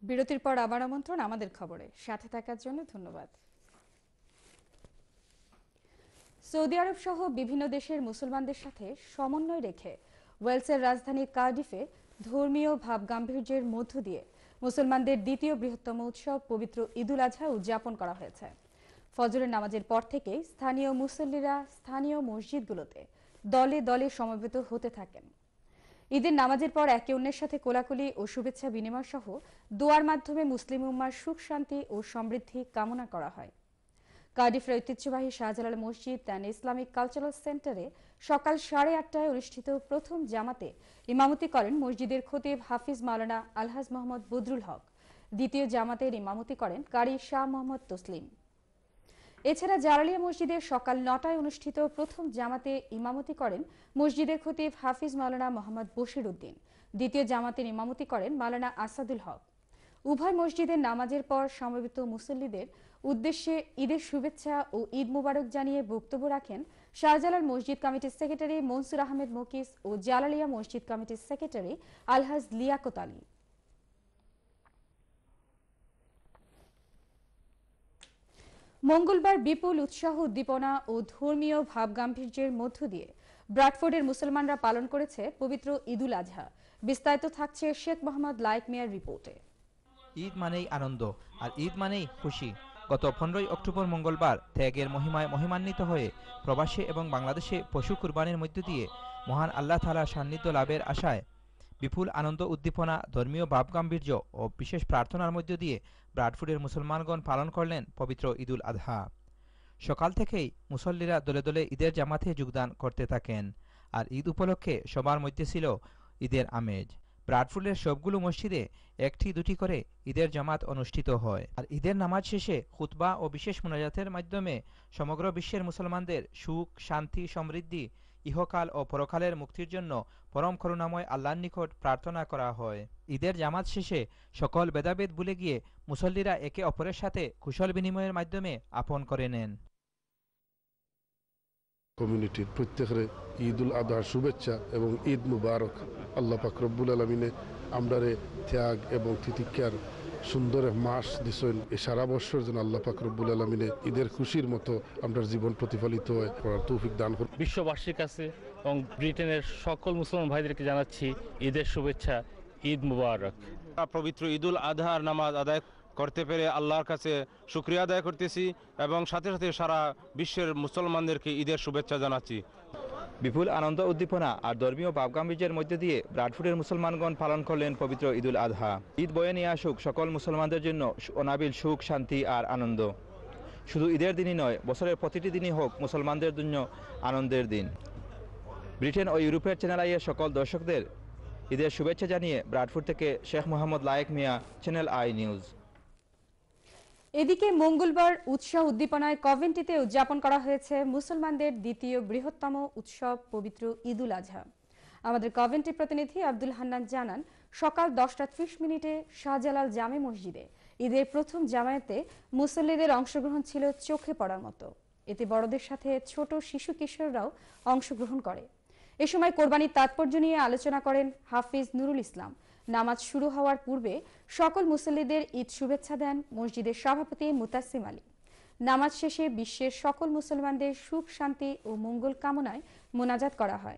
বিরতির পর আবার আমন্ত্রণ আমাদের খবরে সাথে থাকার জন্য ধন্যবাদ। সৌদি আরব সহ বিভিন্ন দেশের মুসলমানদের সাথে সমন্বয় রেখে ওয়েলসের রাজধানী কার্ডিফে ধর্মীয় ভাবগাম্ভীর্যের মধ্য দিয়ে মুসলমানদের দ্বিতীয় বৃহত্তম উৎসব পবিত্র ঈদুল আজহা উদযাপন করা হয়েছে। ফজরের নামাজের পর থেকেই স্থানীয় মুসল্লিরা স্থানীয় মসজিদগুলোতে দলে দলে সমবেত হতে থাকেন। ঈদের নামাজের পর একে অন্যের সাথে কোলাকুলি ও শুভেচ্ছা বিনিময় সহ দোয়ার মাধ্যমে মুসলিম উম্মার সুখ শান্তি ও সমৃদ্ধি কামনা করা হয়। কার্ডিফের ঐতিহ্যবাহী শাহজালাল মসজিদ অ্যান্ড ইসলামিক কালচারাল সেন্টারে সকাল 8:30টায় অনুষ্ঠিত প্রথম জামাতে ইমামতি করেন মসজিদের খতিব হাফিজ মাওলানা আলহাজ মোহাম্মদ বদরুল হক। দ্বিতীয় জামাতের ইমামতি করেন কারি শাহ মোহাম্মদ তসলিম। এছাড়া জালালিয়া মসজিদের সকাল 9টায় অনুষ্ঠিত প্রথম জামাতে ইমামতি করেন মসজিদের খতিব হাফিজ মাওলানা মোহাম্মদ বশির উদ্দিন। দ্বিতীয় জামাতের ইমামতি করেন মাওলানা আসাদুল হক। উভয় মসজিদের নামাজের পর সমবেত মুসল্লিদের উদ্দেশ্যে ঈদের শুভেচ্ছা ও ঈদ মুবারক জানিয়ে বক্তব্য রাখেন শাহজালাল মসজিদ কমিটির সেক্রেটারি মনসুর আহমেদ মুকিস ও জালালিয়া মসজিদ কমিটির সেক্রেটারি আলহাজ লিয়াকত আলী। মঙ্গলবার বিপুল উৎসাহ উদ্দীপনা ও ধর্মীয় ভাবগাম্ভীর্যের মধ্য দিয়ে ব্রাডফোর্ডের মুসলমানরা পালন করেছে পবিত্র ঈদুল আজহা। বিস্তারিত থাকছে শেখ মোহাম্মদ লায়েক মিয়ার রিপোর্টে। ঈদ মানেই আনন্দ আর ঈদ মানেই খুশি। গত 15ই অক্টোবর মঙ্গলবার ত্যাগের মহিমায় মহিমান্বিত হয়ে প্রবাসে এবং বাংলাদেশে পশু কুরবানির মধ্য দিয়ে মহান আল্লাহ তাআলার সান্নিধ্য লাভের আশায় বিপুল আনন্দ উদ্দীপনা, ধর্মীয় ভাবগাম্ভীর্য ও বিশেষ প্রার্থনার মধ্য দিয়ে ব্রাডফোর্ডের মুসলমানগণ পালন করলেন পবিত্র ঈদুল আজহা। সকাল থেকেই মুসল্লিরা দলে দলে ঈদের জামাতে যোগদান করতে থাকেন আর ঈদ উপলক্ষে সবার মধ্যে ছিল ঈদের আমেজ। ব্রাডফোর্ডের সবগুলো মসজিদে একটি দুটি করে ঈদের জামাত অনুষ্ঠিত হয় আর ঈদের নামাজ শেষে খুতবা ও বিশেষ মোনাজাতের মাধ্যমে সমগ্র বিশ্বের মুসলমানদের সুখ, শান্তি, সমৃদ্ধি, ইহকাল ও পরকালের মুক্তির জন্য পরম করুণাময় আল্লাহর নিকট প্রার্থনা করা হয়। ঈদের জামাত শেষে সকল ভেদাভেদ ভুলে গিয়ে মুসল্লিরা একে অপরের সাথে কুশল বিনিময়ের মাধ্যমে আপন করে নেন। কমিউনিটির প্রত্যেকের ঈদুল আজহার শুভেচ্ছা এবং ঈদ মুবারক। আল্লাহ পাক রব্বুল আলামিনে আমরারে ত্যাগ এবং তিতিক্ষার সুন্দর মাস দিছেন। এই সারা বছর যেন আল্লাহ পাক রব্বুল আলামিনে ঈদের খুশির মতো আমরা জীবন প্রতিফলিত হয় করার তৌফিক দান করুন। বিশ্ববাসীর কাছে এবং ব্রিটেনের সকল মুসলমান ভাইদেরকে জানাচ্ছি ঈদের শুভেচ্ছা, ঈদ মুবারক। পবিত্র ঈদুল আজহার নামাজ আদায় করতে পেরে আল্লাহর কাছে শুকরিয়া আদায় করতেছি এবং সাথে সাথে সারা বিশ্বের মুসলমানদেরকে ঈদের শুভেচ্ছা জানাচ্ছি। বিপুল আনন্দ উদ্দীপনা আর ধর্মীয় ভাবগাম্ভীর্যের মধ্যে দিয়ে ব্রাডফোর্ডের মুসলমানগণ পালন করলেন পবিত্র ঈদুল আজহা। ঈদ বয়ে নিয়ে আসুক সকল মুসলমানদের জন্য অনাবিল সুখ, শান্তি আর আনন্দ। শুধু ঈদের দিনই নয়, বছরের প্রতিটি দিনই হোক মুসলমানদের জন্য আনন্দের দিন। ব্রিটেন ও ইউরোপের চ্যানেল আইয়ের সকল দর্শকদের ঈদের শুভেচ্ছা জানিয়ে ব্রাডফোর্ড থেকে Sheikh Mohammad Layek Mia, Channel I News. এদিকে মঙ্গলবার উৎসাহ উদ্দীপনায় কভেন্ট্রিতে উদযাপন করা হয়েছে মুসলমানদের দ্বিতীয় বৃহত্তম উৎসব পবিত্র ঈদুল আজহা। আমাদের কভেন্ট্রি প্রতিনিধি আব্দুল হান্নান জানান, সকাল 10:30 শাহজালাল জামে মসজিদে ঈদের প্রথম জামায়াতে মুসল্লিদের অংশগ্রহণ ছিল চোখে পড়ার মতো। এতে বড়দের সাথে ছোট শিশু কিশোররাও অংশগ্রহণ করে। এ সময় কোরবানির তাৎপর্য নিয়ে আলোচনা করেন হাফিজ নুরুল ইসলাম। নামাজ শুরু হওয়ার পূর্বে সকল মুসল্লিদের ঈদ শুভেচ্ছা দেন মসজিদের সভাপতি মুতাসিম আলী। নামাজ শেষে বিশ্বের সকল মুসলমানদের সুখ, শান্তি ও মঙ্গল কামনায় মোনাজাত করা হয়।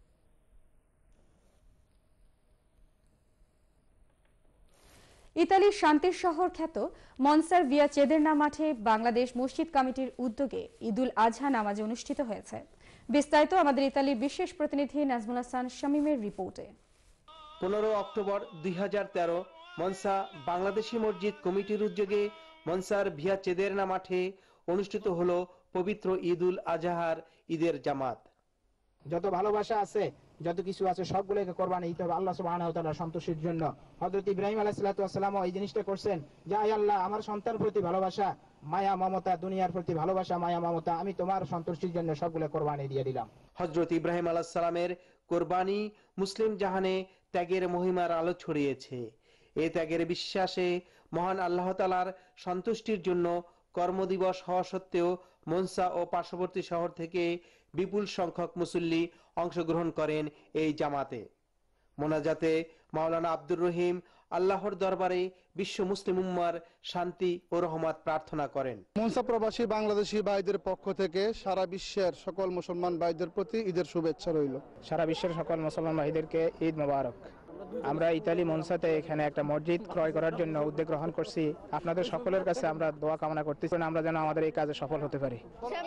ইতালির শান্তির শহর খ্যাত মনসার ভিয়া চেদেরনা মাঠে বাংলাদেশ মসজিদ কমিটির উদ্যোগে ঈদুল আজহা নামাজ অনুষ্ঠিত হয়েছে। বিস্তারিত আমাদের ইতালির বিশেষ প্রতিনিধি নাজমুল হাসান শামীমের রিপোর্টে। 15 অক্টোবর 2013 মনসা বাংলাদেশি মসজিদ কমিটির উদ্যোগে মনসার ভিয়া চেদেরনা মাঠে অনুষ্ঠিত হলো পবিত্র ঈদুল আজহার ঈদের জামাত। যত ভালোবাসা আছে, যত কিছু আছে, সবগুলোকে কোরবানি দিতে হবে আল্লাহ সুবহানাহু ওয়া তাআলার সন্তুষ্টির জন্য। হযরত ইব্রাহিম আলাইহিস সালাতু ওয়াস সালাম এই জিনিসটা করছেন যে আয় আল্লাহ, আমার সন্তানের প্রতি ভালোবাসা, মায়া মমতা, দুনিয়ার প্রতি ভালোবাসা, মায়া মমতা, আমি তোমার সন্তুষ্টির জন্য সবগুলো কোরবানি দিয়ে দিলাম। হযরত ইব্রাহিম আলাইহিস সালামের কোরবানি মুসলিম জাহানে ত্যাগের মহিমার আলো ছড়িয়েছে। এই ত্যাগের বিশ্বাসে মহান আল্লাহ তাআলার সন্তুষ্টির জন্য কর্মদিবস হওয়া সত্ত্বেও মনসা ও পার্শ্ববর্তী শহর থেকে বিপুল সংখ্যক মুসল্লি অংশগ্রহণ করেন এই জামাতে। মোনাজাতে মাওলানা আব্দুর রহিম আল্লাহর দরবারে বিশ্ব মুসলিম উম্মার শান্তি ও রহমত প্রার্থনা করেন। মনসা প্রবাসী বাংলাদেশি ভাইদের পক্ষ থেকে সারা বিশ্বের সকল মুসলমান ভাইদের প্রতি ঈদের শুভেচ্ছা রইল। সারা বিশ্বের সকল মুসলমান ভাইদেরকে ঈদ মোবারক। আমরা ইতালি মনসাতে এখানে একটা মসজিদ ক্রয় করার জন্য উদ্যোগ গ্রহণ করছি। আপনাদের সকলের কাছে আমরা দোয়া কামনা করতেছি আমরা যেন আমাদের এই কাজে সফল হতে পারি।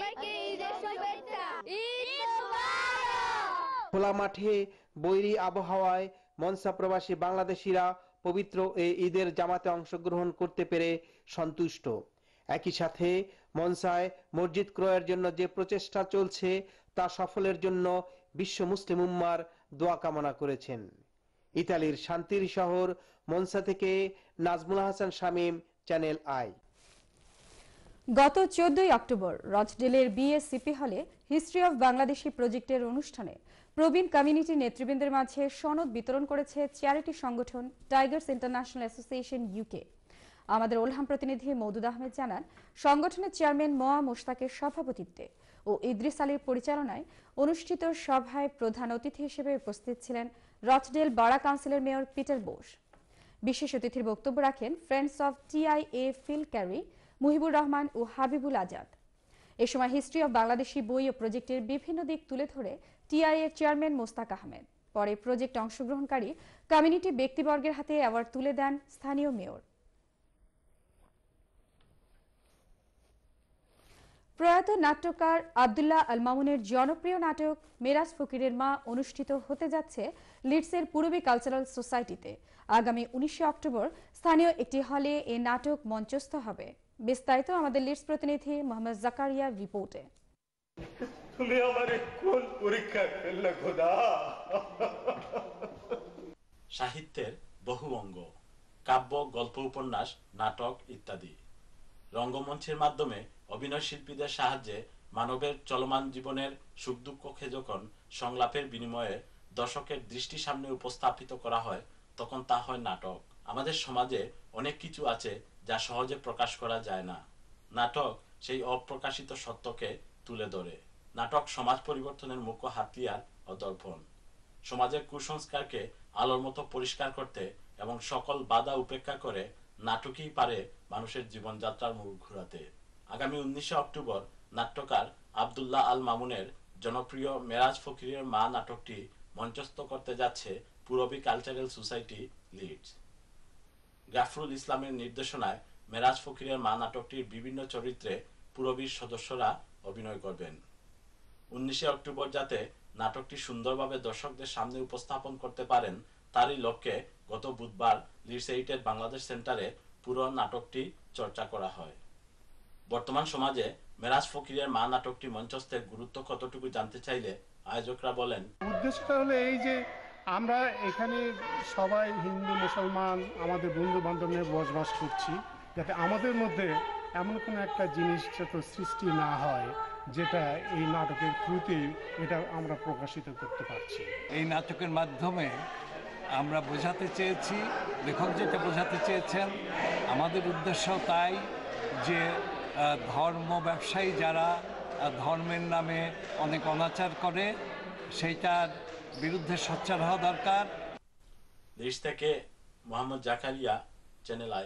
খোলা মাঠে বৈরী আবহাওয়ায় মনসা প্রবাসী বাংলাদেশিরা পবিত্র এই ঈদের জামাতে অংশগ্রহণ করতে পেরে সন্তুষ্ট। একই সাথে মনসায় মসজিদ ক্রয়ের জন্য যে প্রচেষ্টা চলছে তা সফলের জন্য বিশ্ব মুসলিম উম্মার দোয়া কামনা করেছেন। ইতালির শান্তির শহর মনসা থেকে নাজমুল হাসান শামীম, চ্যানেল আই। গত 14 অক্টোবর রচডেলের বিএসসিপি হলে হিস্ট্রি অফ বাংলাদেশি প্রজেক্টের অনুষ্ঠানে প্রবীণ কমিউনিটি নেতৃবৃন্দের মাঝে সনদ বিতরণ করেছে চ্যারিটি সংগঠন টাইগার্স ইন্টারন্যাশনাল অ্যাসোসিয়েশন ইউকে। আমাদের ওলহাম প্রতিনিধি মওদুদ আহমেদ জানান, সংগঠনের চেয়ারম্যান মোয়া মোশতাকের সভাপতিত্বে ও ইদ্রিস আলীর পরিচালনায় অনুষ্ঠিত সভায় প্রধান অতিথি হিসেবে উপস্থিত ছিলেন রচডেল বারা কাউন্সিলের মেয়র পিটার বোস। বিশেষ অতিথির বক্তব্য রাখেন friends of TIA Phil Carey, Muhibur Rahman ও হাবিবুল আজাদ। এ সময় হিস্ট্রি অব বাংলাদেশি বই ও প্রজেক্টের বিভিন্ন দিক তুলে ধরে টিআইএর চেয়ারম্যান মোস্তাক আহমেদ। পরে প্রজেক্টে অংশগ্রহণকারী কমিউনিটি ব্যক্তিবর্গের হাতে অ্যাওয়ার্ড তুলে দেন স্থানীয় মেয়র। প্রয়াত নাট্যকার আব্দুল্লাহ আল মামুনের জনপ্রিয় নাটক মেরাজ ফকিরের মা অনুষ্ঠিত হতে যাচ্ছে লিডসের পূরবী কালচারাল সোসাইটিতে। আগামী 19 অক্টোবর স্থানীয় একটি হলে এই নাটক মঞ্চস্থ হবে। বিস্তারিত আমাদের লিডস প্রতিনিধি মোহাম্মদ জাকারিয়ার রিপোর্টে। তুমি আমারে কোন পরীক্ষা ফেললে খোদা? সাহিত্যের বহু অঙ্গ, কাব্য, গল্প, উপন্যাস, নাটক ইত্যাদি। রঙ্গমঞ্চের মাধ্যমে অভিনয় শিল্পীদের সাহায্যে মানবের চলমান জীবনের সুখ দুঃখকে যখন সংলাপের বিনিময়ে দর্শকের দৃষ্টি সামনে উপস্থাপিত করা হয় তখন তা হয় নাটক। আমাদের সমাজে অনেক কিছু আছে যা সহজে প্রকাশ করা যায় না। নাটক সেই অপ্রকাশিত সত্যকে তুলে ধরে। নাটক সমাজ পরিবর্তনের মুখ্য হাতিয়ার ও দর্পণ। সমাজের কুসংস্কারকে আলোর মতো পরিষ্কার করতে এবং সকল বাধা উপেক্ষা করে নাটকই পারে মানুষের জীবনযাত্রার মোড় ঘুরাতে। আগামী 19 অক্টোবর নাট্যকার আব্দুল্লাহ আল মামুনের জনপ্রিয় মেরাজ ফকিরের মা নাটকটি মঞ্চস্থ করতে যাচ্ছে Purbi cultural society Leeds. Gafrul ইসলামের নির্দেশনায় মেরাজ ফকিরের মা নাটকটির বিভিন্ন চরিত্রে পূরবীর সদস্যরা অভিনয় করবেন। 19 অক্টোবর যাতে নাটকটি সুন্দরভাবে দর্শকদের সামনে উপস্থাপন করতে পারেন তারই লক্ষ্যে গত বুধবার লিডস 8 বাংলাদেশ সেন্টারে পুরো নাটকটি চর্চা করা হয়। বর্তমান সমাজে মেরাজ ফকিরের মা নাটকটি মঞ্চস্থের গুরুত্ব কতটুকু জানতে চাইলে আয়োজকরা বলেন, উদ্দেশ্যটা হলো এই যে আমরা এখানে সবাই হিন্দু মুসলমান আমাদের বন্ধু বান্ধব নিয়ে বসবাস করছি, যাতে আমাদের মধ্যে এমন কোনো একটা জিনিস যাতে সৃষ্টি না হয় যেটা এই নাটকের থ্রুতেই এটা আমরা প্রকাশিত করতে পারছি। এই নাটকের মাধ্যমে আমরা বোঝাতে চেয়েছি, লেখক যেটা বোঝাতে চেয়েছেন, আমাদের উদ্দেশ্য তাই যে ধর্ম ব্যবসায়ী যারা ধর্মের নামে অনেক অনাচার করে সেইটার বিরুদ্ধে সোচ্চার হওয়া দরকার। দেশ থেকে মোহাম্মদ জাকারিয়া, চ্যানেল আই।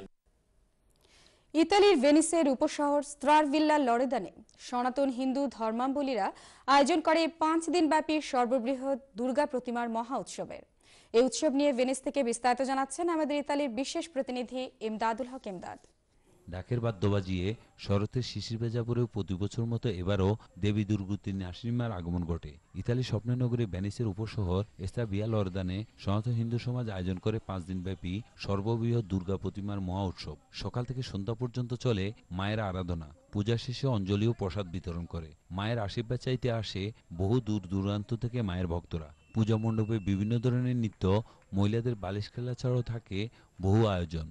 ইতালির ভেনিসের উপশহর স্ত্রারভিল্লা লরেদানে সনাতন হিন্দু ধর্মাবলম্বীরা আয়োজন করে 5 দিনব্যাপী সর্ববৃহৎ দুর্গা প্রতিমার মহা উৎসবের। এই উৎসব নিয়ে ভেনিস থেকে বিস্তারিত জানাচ্ছেন আমাদের ইতালির বিশেষ প্রতিনিধি ইমদাদুল হক ইমদাদ। ডাকের বাদ্য বাজিয়ে শরতের শিশির ভেজা পরেও প্রতি বছর মতো এবারও দেবী দুর্গতির নাসিমার আগমন ঘটে। ইতালির স্বপ্ননগরী ভেনিসের উপশহর স্ত্রারভিল্লা লরেদানে সনাতন হিন্দু সমাজ আয়োজন করে 5 দিনব্যাপী সর্ববৃহৎ দুর্গা প্রতিমার মহা উৎসব। সকাল থেকে সন্ধ্যা পর্যন্ত চলে মায়ের আরাধনা, পূজা শেষে অঞ্জলি ও প্রসাদ বিতরণ করে। মায়ের আশীর্বাদ চাইতে আসে বহু দূর দূরান্ত থেকে মায়ের ভক্তরা। পূজা মণ্ডপে বিভিন্ন ধরনের নৃত্য, মহিলাদের বালিশ খেলা ছাড়াও থাকে বহু আয়োজন।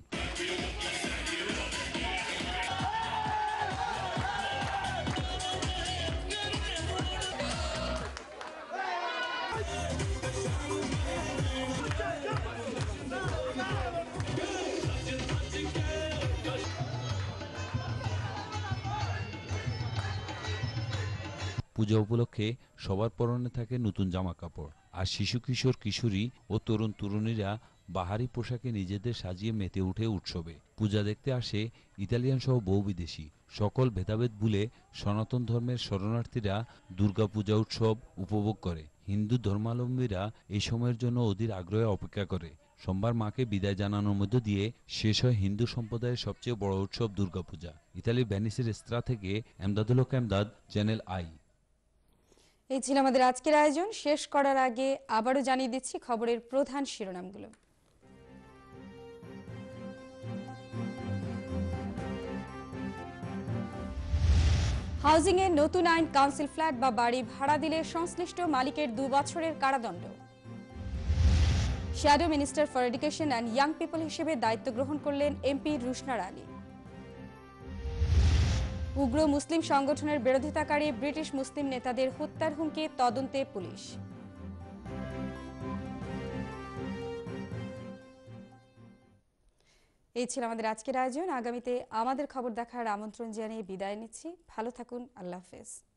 পূজা উপলক্ষে সবার পরনে থাকে নতুন জামা কাপড়, আর শিশু কিশোর কিশোরী ও তরুণ তরুণীরা বাহারি পোশাকে নিজেদের সাজিয়ে মেতে উঠে উৎসবে। পূজা দেখতে আসে ইতালিয়ান সহ বহু বিদেশি। সকল ভেদাভেদ ভুলে সনাতন ধর্মের শরণার্থীরা দুর্গাপূজা উৎসব উপভোগ করে। হিন্দু ধর্মাবলম্বীরা এই সময়ের জন্য অধীর আগ্রহে অপেক্ষা করে। সোমবার মাকে বিদায় জানানোর মধ্য দিয়ে শেষ হয় হিন্দু সম্প্রদায়ের সবচেয়ে বড় উৎসব দুর্গাপূজা। ইতালির ভেনিসের এস্ত্রা থেকে এমদাদুল হক এমদাদ, চ্যানেল আই। এই ছিল আমাদের আজকের আয়োজন। শেষ করার আগে আবারও জানিয়ে দিচ্ছি খবরের প্রধান শিরোনামগুলো। হাউজিং এর নতুন আইন, কাউন্সিল ফ্ল্যাট বা বাড়ি ভাড়া দিলে সংশ্লিষ্ট মালিকের 2 বছরের কারাদণ্ড। Shadow minister for education and young people হিসেবে দায়িত্ব গ্রহণ করলেন এমপি রুশনার আলী। উগ্র মুসলিম সংগঠনের বিরোধিতাকারী ব্রিটিশ মুসলিম নেতাদের হত্যার হুমকি, তদন্তে পুলিশ। এই ছিল আমাদের আজকের আয়োজন। আগামীতে আমাদের খবর দেখার আমন্ত্রণ জানিয়ে বিদায় নিচ্ছি। ভালো থাকুন। আল্লাহ হাফেজ।